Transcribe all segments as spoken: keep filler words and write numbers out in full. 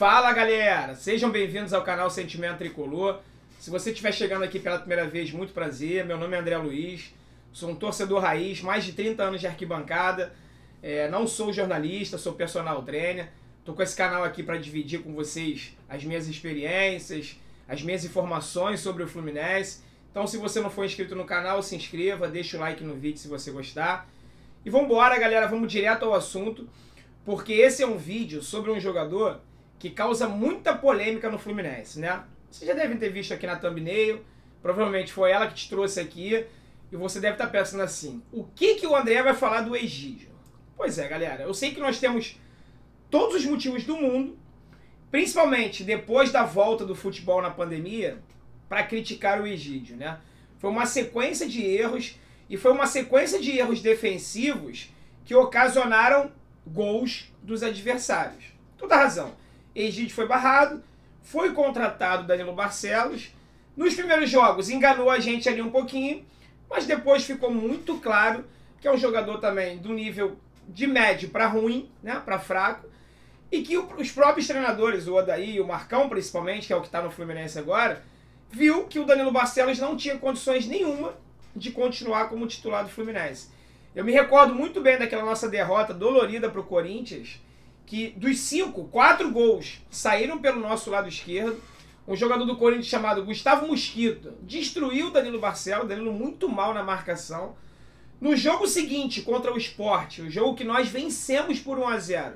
Fala galera, sejam bem-vindos ao canal Sentimento Tricolor. Se você estiver chegando aqui pela primeira vez, muito prazer, meu nome é André Luiz, sou um torcedor raiz, mais de trinta anos de arquibancada, é, não sou jornalista, sou personal trainer, estou com esse canal aqui para dividir com vocês as minhas experiências, as minhas informações sobre o Fluminense. Então se você não for inscrito no canal, se inscreva, deixa o like no vídeo se você gostar. E vamos embora galera, vamos direto ao assunto, porque esse é um vídeo sobre um jogador que causa muita polêmica no Fluminense, né? Vocês já devem ter visto aqui na thumbnail, provavelmente foi ela que te trouxe aqui, e você deve estar pensando assim, o que que o André vai falar do Egídio? Pois é, galera, eu sei que nós temos todos os motivos do mundo, principalmente depois da volta do futebol na pandemia, para criticar o Egídio, né? Foi uma sequência de erros, e foi uma sequência de erros defensivos que ocasionaram gols dos adversários. Toda razão. Egídio foi barrado, foi contratado Danilo Barcelos. Nos primeiros jogos enganou a gente ali um pouquinho, mas depois ficou muito claro que é um jogador também do nível de médio para ruim, né, para fraco, e que os próprios treinadores, o Odair e o Marcão principalmente, que é o que está no Fluminense agora, viu que o Danilo Barcelos não tinha condições nenhuma de continuar como titular do Fluminense. Eu me recordo muito bem daquela nossa derrota dolorida para o Corinthians, que dos cinco, quatro gols saíram pelo nosso lado esquerdo. Um jogador do Corinthians chamado Gustavo Mosquito destruiu o Danilo Barcelos, Danilo muito mal na marcação. No jogo seguinte, contra o Sport, o jogo que nós vencemos por um a zero,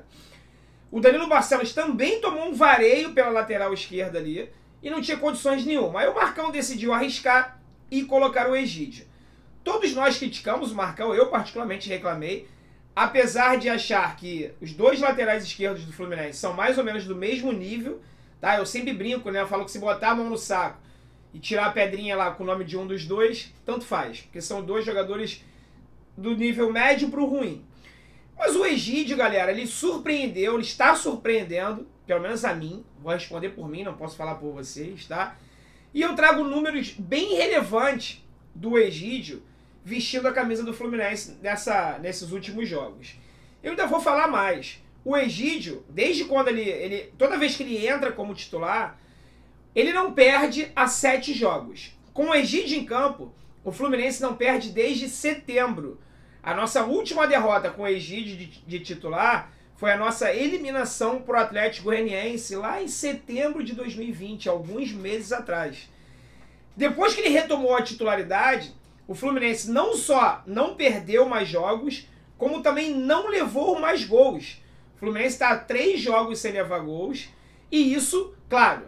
o Danilo Barcelos também tomou um vareio pela lateral esquerda ali e não tinha condições nenhuma. Aí o Marcão decidiu arriscar e colocar o Egídio. Todos nós criticamos o Marcão, eu particularmente reclamei, apesar de achar que os dois laterais esquerdos do Fluminense são mais ou menos do mesmo nível, tá? Eu sempre brinco, né? Eu falo que se botar a mão no saco e tirar a pedrinha lá com o nome de um dos dois, tanto faz, porque são dois jogadores do nível médio para o ruim. Mas o Egídio, galera, ele surpreendeu, ele está surpreendendo, pelo menos a mim, vou responder por mim, não posso falar por vocês, tá? E eu trago números bem relevantes do Egídio vestindo a camisa do Fluminense nessa, nesses últimos jogos. Eu ainda vou falar mais. O Egídio, desde quando ele, ele... Toda vez que ele entra como titular, ele não perde há sete jogos. Com o Egídio em campo, o Fluminense não perde desde setembro. A nossa última derrota com o Egídio de, de titular foi a nossa eliminação para o Atlético Goianiense lá em setembro de dois mil e vinte, alguns meses atrás. Depois que ele retomou a titularidade, o Fluminense não só não perdeu mais jogos, como também não levou mais gols. O Fluminense está a três jogos sem levar gols. E isso, claro,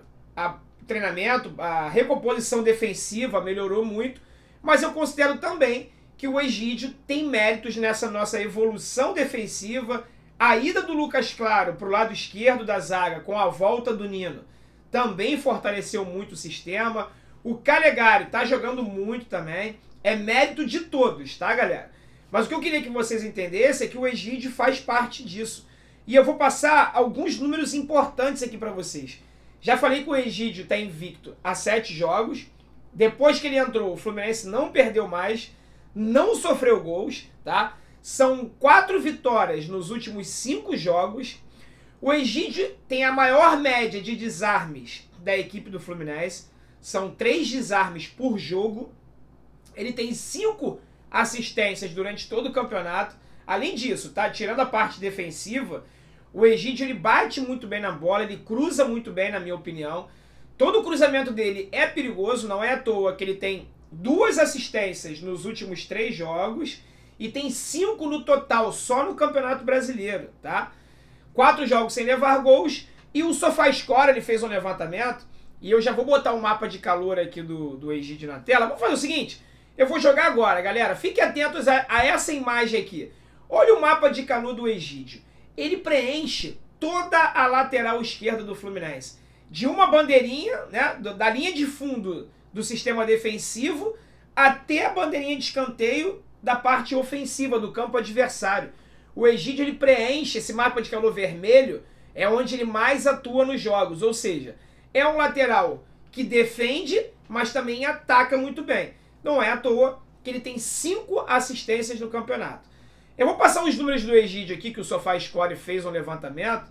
o treinamento, a recomposição defensiva melhorou muito. Mas eu considero também que o Egídio tem méritos nessa nossa evolução defensiva. A ida do Lucas Claro para o lado esquerdo da zaga com a volta do Nino também fortaleceu muito o sistema. O Calegari está jogando muito também. É mérito de todos, tá, galera? Mas o que eu queria que vocês entendessem é que o Egídio faz parte disso. E eu vou passar alguns números importantes aqui para vocês. Já falei que o Egídio está invicto a sete jogos. Depois que ele entrou, o Fluminense não perdeu mais, não sofreu gols, tá? São quatro vitórias nos últimos cinco jogos. O Egídio tem a maior média de desarmes da equipe do Fluminense. São três desarmes por jogo. Ele tem cinco assistências durante todo o campeonato. Além disso, tá? Tirando a parte defensiva, o Egídio ele bate muito bem na bola, ele cruza muito bem, na minha opinião. Todo o cruzamento dele é perigoso, não é à toa que ele tem duas assistências nos últimos três jogos e tem cinco no total só no Campeonato Brasileiro, tá? Quatro jogos sem levar gols e o SofaScore ele fez um levantamento e eu já vou botar o mapa de calor aqui do, do Egídio na tela. Vamos fazer o seguinte, eu vou jogar agora, galera. Fiquem atentos a, a essa imagem aqui. Olha o mapa de calor do Egídio. Ele preenche toda a lateral esquerda do Fluminense. De uma bandeirinha, né, da linha de fundo do sistema defensivo até a bandeirinha de escanteio da parte ofensiva do campo adversário. O Egídio ele preenche esse mapa de calor vermelho, é onde ele mais atua nos jogos. Ou seja, é um lateral que defende, mas também ataca muito bem. Não é à toa que ele tem cinco assistências no campeonato. Eu vou passar os números do Egídio aqui, que o SofaScore fez um levantamento,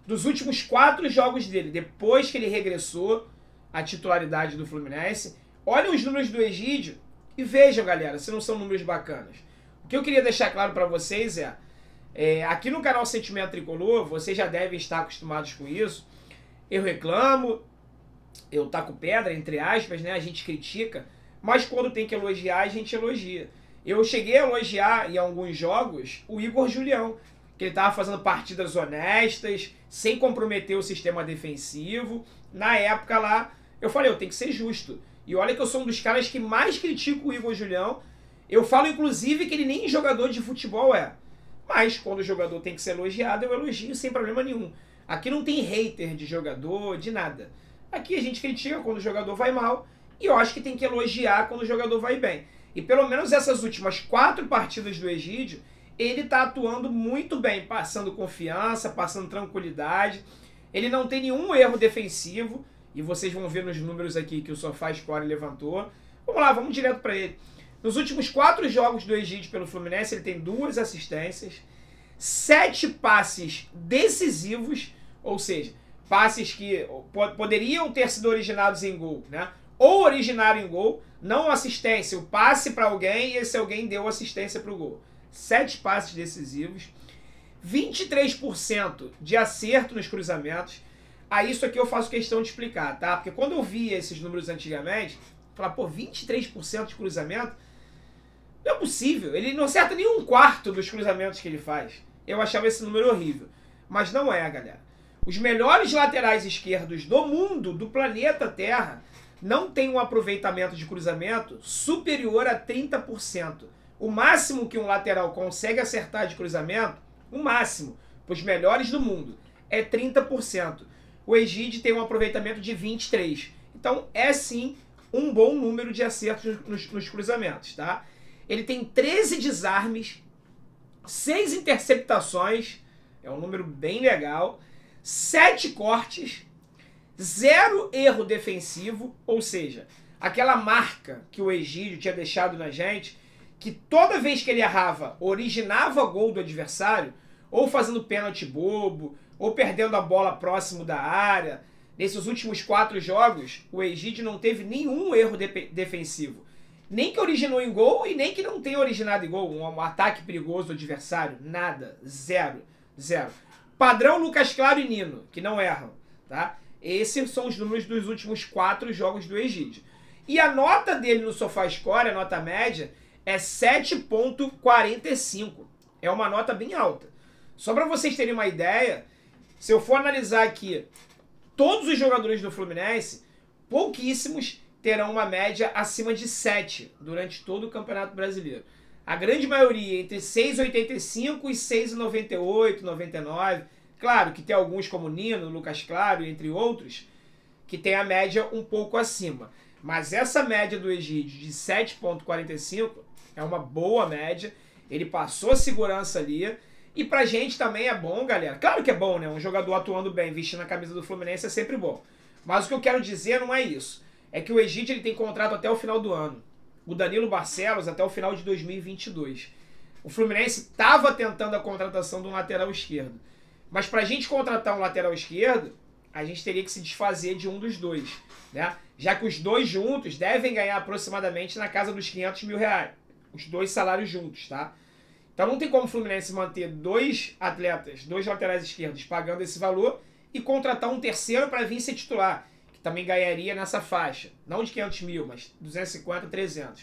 dos últimos quatro jogos dele, depois que ele regressou à titularidade do Fluminense. Olhem os números do Egídio e vejam, galera, se não são números bacanas. O que eu queria deixar claro para vocês é, é, aqui no canal Sentimento Tricolor, vocês já devem estar acostumados com isso, eu reclamo, eu taco pedra, entre aspas, né? A gente critica, mas quando tem que elogiar, a gente elogia. Eu cheguei a elogiar em alguns jogos o Igor Julião, que ele estava fazendo partidas honestas, sem comprometer o sistema defensivo. Na época lá, eu falei, eu tenho que ser justo. E olha que eu sou um dos caras que mais critico o Igor Julião. Eu falo, inclusive, que ele nem jogador de futebol é. Mas, quando o jogador tem que ser elogiado, eu elogio sem problema nenhum. Aqui não tem hater de jogador, de nada. Aqui a gente critica quando o jogador vai mal, e eu acho que tem que elogiar quando o jogador vai bem. E pelo menos essas últimas quatro partidas do Egídio, ele está atuando muito bem, passando confiança, passando tranquilidade. Ele não tem nenhum erro defensivo, e vocês vão ver nos números aqui que o SofaScore levantou. Vamos lá, vamos direto para ele. Nos últimos quatro jogos do Egídio pelo Fluminense, ele tem duas assistências, sete passes decisivos, ou seja, passes que poderiam ter sido originados em gol, né? Ou originaram em gol, não assistência, o passe para alguém e esse alguém deu assistência para o gol. Sete passes decisivos, vinte e três por cento de acerto nos cruzamentos. A isso aqui eu faço questão de explicar, tá? Porque quando eu via esses números antigamente, eu falava, pô, vinte e três por cento de cruzamento? Não é possível, ele não acerta nem um quarto dos cruzamentos que ele faz. Eu achava esse número horrível. Mas não é, galera. Os melhores laterais esquerdos do mundo, do planeta Terra, não têm um aproveitamento de cruzamento superior a trinta por cento. O máximo que um lateral consegue acertar de cruzamento, o máximo, para os melhores do mundo, é trinta por cento. O Egídio tem um aproveitamento de vinte e três por cento. Então é sim um bom número de acertos nos, nos cruzamentos, tá? Ele tem treze desarmes, seis interceptações, é um número bem legal, sete cortes, zero erro defensivo, ou seja, aquela marca que o Egídio tinha deixado na gente, que toda vez que ele errava, originava gol do adversário, ou fazendo pênalti bobo, ou perdendo a bola próximo da área. Nesses últimos quatro jogos, o Egídio não teve nenhum erro de defensivo. Nem que originou em gol e nem que não tenha originado em gol. Um ataque perigoso do adversário, nada. Zero. Zero. Padrão Lucas Claro e Nino, que não erram, tá? Esses são os números dos últimos quatro jogos do Egídio. E a nota dele no SofaScore, a nota média, é sete ponto quarenta e cinco. É uma nota bem alta. Só para vocês terem uma ideia, se eu for analisar aqui todos os jogadores do Fluminense, pouquíssimos terão uma média acima de sete durante todo o Campeonato Brasileiro. A grande maioria entre seis vírgula oitenta e cinco e seis vírgula noventa e oito, noventa e nove. Claro que tem alguns como Nino, Lucas Claro, entre outros, que tem a média um pouco acima. Mas essa média do Egídio de sete ponto quarenta e cinco é uma boa média. Ele passou a segurança ali. E pra gente também é bom, galera. Claro que é bom, né? Um jogador atuando bem, vestindo a camisa do Fluminense é sempre bom. Mas o que eu quero dizer não é isso. É que o Egídio ele tem contrato até o final do ano. O Danilo Barcelos até o final de dois mil e vinte e dois. O Fluminense estava tentando a contratação de um lateral esquerdo. Mas pra gente contratar um lateral esquerdo, a gente teria que se desfazer de um dos dois, né? Já que os dois juntos devem ganhar aproximadamente na casa dos quinhentos mil reais. Os dois salários juntos, tá? Então não tem como o Fluminense manter dois atletas, dois laterais esquerdos pagando esse valor e contratar um terceiro para vir ser titular, que também ganharia nessa faixa. Não de quinhentos mil, mas duzentos e cinquenta, trezentos.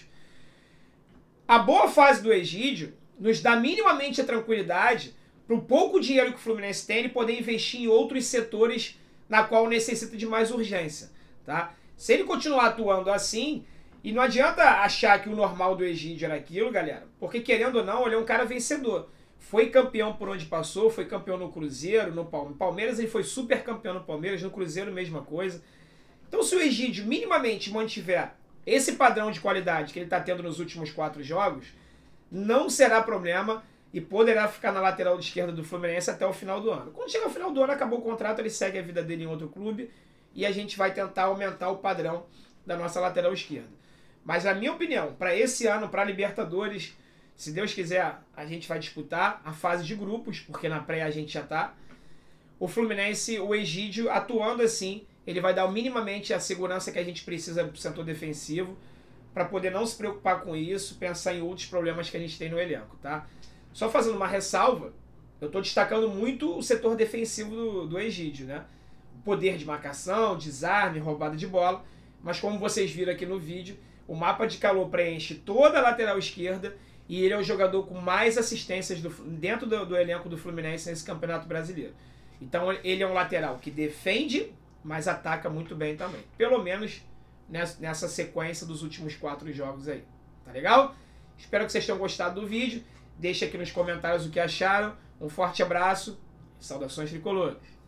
A boa fase do Egídio nos dá minimamente a tranquilidade para o pouco dinheiro que o Fluminense tem ele poder investir em outros setores na qual necessita de mais urgência, tá? Se ele continuar atuando assim, e não adianta achar que o normal do Egídio era aquilo, galera, porque querendo ou não, ele é um cara vencedor. Foi campeão por onde passou, foi campeão no Cruzeiro, no Palmeiras, ele foi super campeão no Palmeiras, no Cruzeiro mesma coisa. Então se o Egídio minimamente mantiver esse padrão de qualidade que ele está tendo nos últimos quatro jogos, não será problema e poderá ficar na lateral esquerda do Fluminense até o final do ano. Quando chega ao final do ano, acabou o contrato, ele segue a vida dele em outro clube e a gente vai tentar aumentar o padrão da nossa lateral esquerda. Mas na minha opinião, para esse ano, para a Libertadores, se Deus quiser, a gente vai disputar a fase de grupos, porque na pré a gente já está. o Fluminense, o Egídio, atuando assim, ele vai dar minimamente a segurança que a gente precisa para o setor defensivo, para poder não se preocupar com isso, pensar em outros problemas que a gente tem no elenco, tá? Só fazendo uma ressalva, eu estou destacando muito o setor defensivo do, do Egídio, né? Poder de marcação, desarme, roubada de bola, mas como vocês viram aqui no vídeo, o mapa de calor preenche toda a lateral esquerda e ele é o jogador com mais assistências do, dentro do, do elenco do Fluminense nesse Campeonato Brasileiro. Então ele é um lateral que defende, mas ataca muito bem também. Pelo menos nessa, nessa sequência dos últimos quatro jogos aí. Tá legal? Espero que vocês tenham gostado do vídeo. Deixe aqui nos comentários o que acharam. Um forte abraço e saudações tricolores.